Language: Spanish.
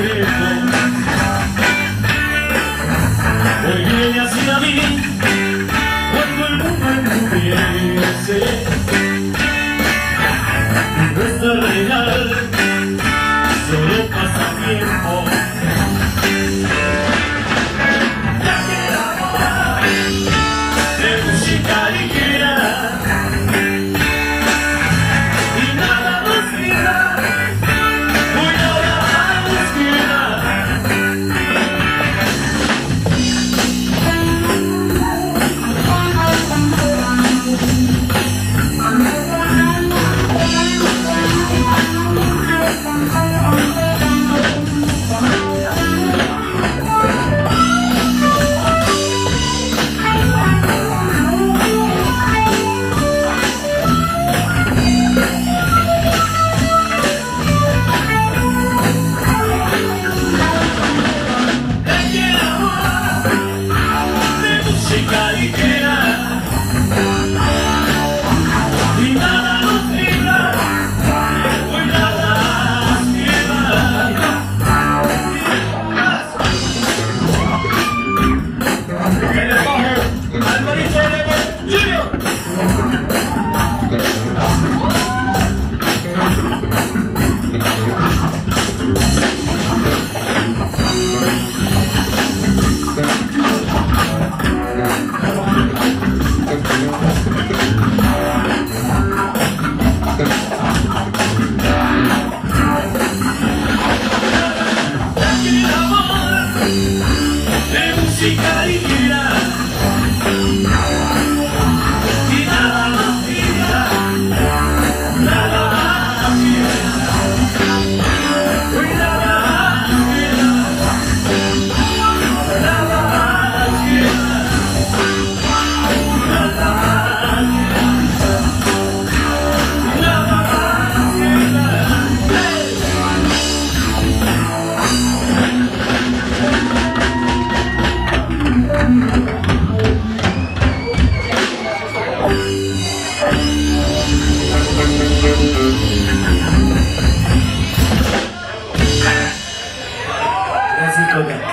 secreto. Hoy viene hacia mí cuando el mundo empiece. No es real, solo pasa tiempo. Ya que el amor de música ligera y nada más queda, voy ahora a la izquierda. Música ligera y nada más queda, nada más queda, hoy nada más queda, nada más queda, nada más queda, nada más queda. Gracias, Coca.